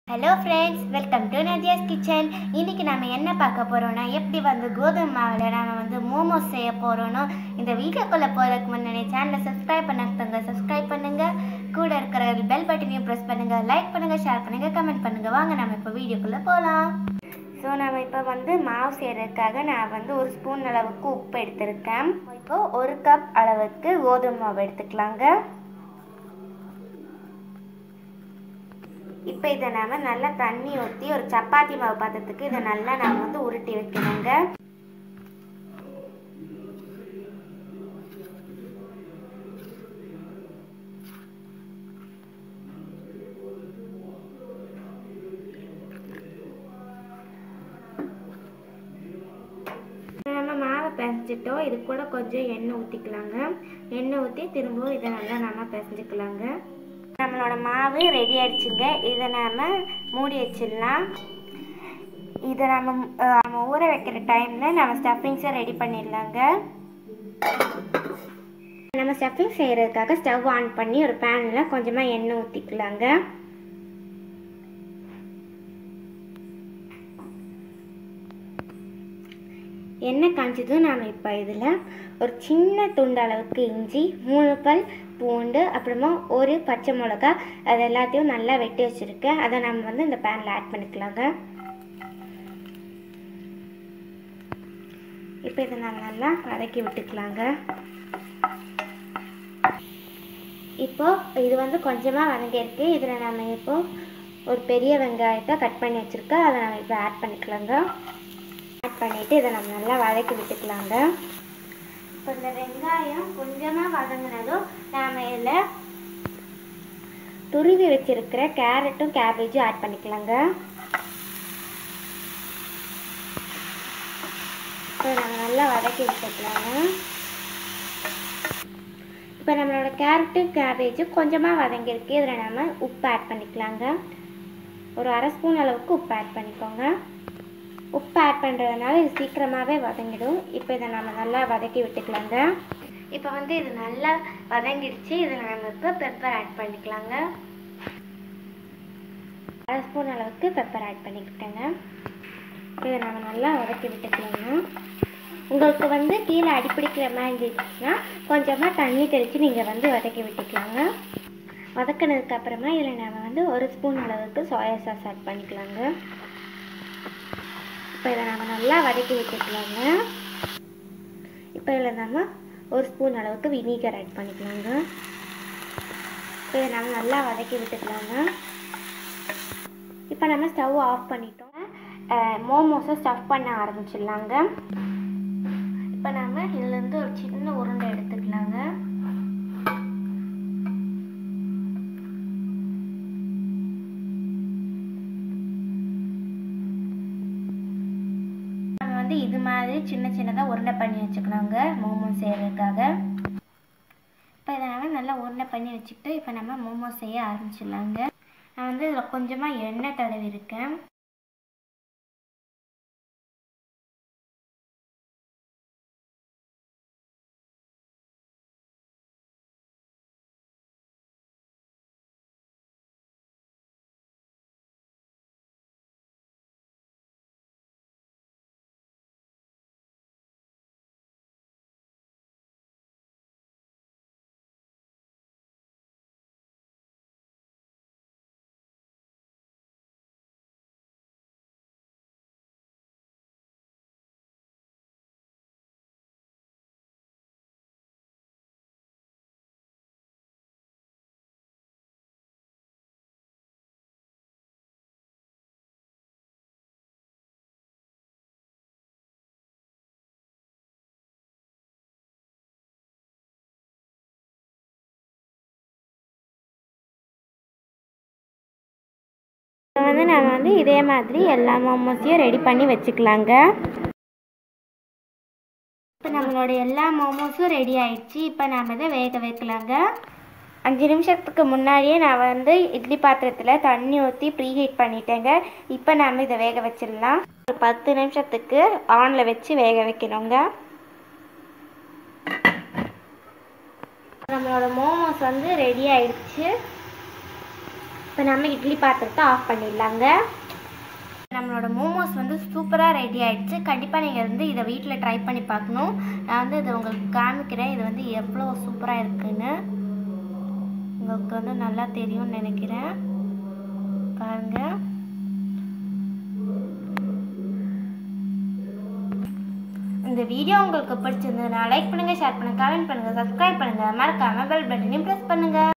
Hello friends, welcome to Nadiya's kitchen. இன்றைக்கி நம்ம என்ன பார்க்க போகிறோன்னா, எப்படி கோதுமை மாவில் நம்ம மோமோஸ் செய்ய போகிறோன்னு. இந்த வீடியோக்குள்ளே போகிறதுக்கு முன்னாடி சேனலை சப்ஸ்கிரைப் பண்ணாதவங்க சப்ஸ்கிரைப் பண்ணுங்கள். கூட இருக்கிற பெல் பட்டனையும் ப்ரெஸ் பண்ணுங்கள். லைக் பண்ணுங்கள், ஷேர் பண்ணுங்கள், கமெண்ட் பண்ணுங்கள். வாங்க நம்ம இப்போ வீடியோக்குள்ளே போகலாம். ஸோ நம்ம இப்போ மாவு செய்கிறதுக்காக நான் ஒரு ஸ்பூன் அளவுக்கு உப்பு எடுத்திருக்கேன். இப்போது 1 கப் அளவுக்கு கோதுமை மாவு எடுத்துக்கலாங்க. இப்போ இதை நாம் நல்லா தண்ணி ஊற்றி ஒரு சப்பாத்தி மாவு பாத்திரத்துக்கு இதை நல்லா நாம் உருட்டி வைக்கணுங்க. நம்ம மாவை பிசைஞ்சிட்டோம். இது கூட கொஞ்சம் எண்ணெய் ஊற்றிக்கலாங்க. எண்ணெய் ஊற்றி திரும்பவும் இதை நல்லா நம்ம பிசைஞ்சிக்கலாங்க. நம்மளோட மாவு ரெடி ஆயிடுச்சுங்க. இதை நாம் மூடி வச்சிடலாம். இதை நம்ம ஊற வைக்கிற டைமில் நம்ம ஸ்டஃபிங்ஸை ரெடி பண்ணிடலாங்க. நம்ம ஸ்டஃபிங் செய்கிறதுக்காக ஸ்டவ் ஆன் பண்ணி ஒரு பேனில் கொஞ்சமாக எண்ணெய் ஊற்றிக்கலாங்க. எண்ணெய் காய்ச்சதும் நாம் இப்போ இதில் ஒரு சின்ன துண்டு அளவுக்கு இஞ்சி, 3 பல் பூண்டு, அப்புறமா ஒரு பச்சை மிளகா, அது எல்லாத்தையும் நல்லா வெட்டி வச்சுருக்கேன். அதை நம்ம இந்த பேனில் ஆட் பண்ணிக்கலாங்க. இப்போ இதை நம்ம நல்லா வதக்கி விட்டுக்கலாங்க. இப்போது இது கொஞ்சமாக வதங்கியிருக்கு. இதில் நம்ம இப்போது ஒரு பெரிய வெங்காயத்தை கட் பண்ணி வச்சுருக்கேன். அதை நம்ம இப்போ ஆட் பண்ணிக்கலாங்க. ஆட் பண்ணிவிட்டு இதை நம்ம நல்லா வதக்கி விட்டுக்கலாங்க. இப்போ இந்த வெங்காயம் கொஞ்சமாக வதங்கினதும் நாம் இதில் துருவி வச்சிருக்கிற கேரட்டும் கேபேஜும் ஆட் பண்ணிக்கலாங்க. இப்போ நம்ம நல்லா வதக்கி விட்டுக்கலாங்க. இப்போ நம்மளோட கேரட்டும் கேபேஜும் கொஞ்சமாக வதங்கியிருக்கு. இதில் நம்ம உப்பு ஆட் பண்ணிக்கலாங்க. ஒரு 1/2 ஸ்பூன் அளவுக்கு உப்பு ஆட் பண்ணிக்கோங்க. உப்பு ஆட் பண்ணுறதுனால இது சீக்கிரமாகவே வதங்கிடும். இப்போ இதை நம்ம நல்லா வதக்கி விட்டுக்கலாங்க. இப்போ இது நல்லா வதங்கிடுச்சு. இதில் நம்ம இப்போ பெப்பர் ஆட் பண்ணிக்கலாங்க. 1/2 ஸ்பூன் அளவுக்கு பெப்பர் ஆட் பண்ணிக்கிட்டேங்க. இதை நம்ம நல்லா வதக்கி விட்டுக்கலாங்க. உங்களுக்கு கீழே அடிப்பிடிக்கிற மாதிரி இருந்துச்சுன்னா கொஞ்சமாக தண்ணி தெளித்து நீங்கள் வதக்கி விட்டுக்கலாங்க. வதக்கினதுக்கப்புறமா இதில் நம்ம 1 ஸ்பூன் அளவுக்கு சோயா சாஸ் ஆட் பண்ணிக்கலாங்க. இப்போ இதை நம்ம நல்லா வதக்கி விட்டுக்கலாங்க. இப்போ இதில் நம்ம 1 ஸ்பூன் அளவுக்கு வினிகர் ஆட் பண்ணிக்கலாங்க. இப்போ இதை நம்ம நல்லா வதக்கி விட்டுக்கலாங்க. இப்போ நம்ம ஸ்டவ் ஆஃப் பண்ணிட்டோம். மோமோஸை ஸ்டஃப் பண்ண ஆரம்பிச்சிடலாங்க. இப்போ நம்ம இதுலேருந்து ஒரு சின்ன உருண்டை எடுத்துக்கலாங்க. இது மாதிரி சின்ன சின்னதாக உருண்டை பண்ணி வச்சுக்கலாங்க மோமோஸ் செய்கிறதுக்காக. இப்போ இதை நம்ம நல்லா உருண்டை பண்ணி வச்சுக்கிட்டு இப்போ நம்ம மோமோஸ் செய்ய ஆரம்பிச்சிடலாங்க. நான் இதில் கொஞ்சமாக எண்ணெய் தடவி இருக்கேன். நம்ம இதே மாதிரி எல்லா மோமோஸையும் ரெடி பண்ணி வச்சுக்கலாங்க. இப்போ நம்மளோட எல்லா மோமோஸும் ரெடி ஆயிடுச்சு. இப்போ நாம் இதை வேக வைக்கலாங்க. 5 நிமிஷத்துக்கு முன்னாடியே நான் இட்லி பாத்திரத்தில் தண்ணி ஊற்றி ப்ரீஹீட் பண்ணிட்டேங்க. இப்போ நாம் இதை வேக வச்சிடலாம். ஒரு 10 நிமிஷத்துக்கு ஆனில் வச்சு வேக வைக்கணுங்க. நம்மளோட மோமோஸ் ரெடி ஆயிடுச்சு. இப்போ நம்ம இட்லி பாத்திரத்தை ஆஃப் பண்ணிடலாங்க. நம்மளோட மோமோஸ் வந்து சூப்பராக ரெடி ஆகிடுச்சு. கண்டிப்பாக நீங்கள் வந்து இதை வீட்டில் ட்ரை பண்ணி பார்க்கணும். நான் வந்து இதை உங்களுக்கு காமிக்கிறேன். இது வந்து எவ்வளோ சூப்பராக இருக்குன்னு உங்களுக்கு வந்து நல்லா தெரியும்னு நினைக்கிறேன். பாருங்கள். இந்த வீடியோ உங்களுக்கு பிடிச்சிருந்ததுன்னா லைக் பண்ணுங்கள், ஷேர் பண்ணுங்கள், கமெண்ட் பண்ணுங்கள், சப்ஸ்கிரைப் பண்ணுங்கள், மறக்காமல் பெல் பட்டனையும் ப்ரெஸ் பண்ணுங்கள்.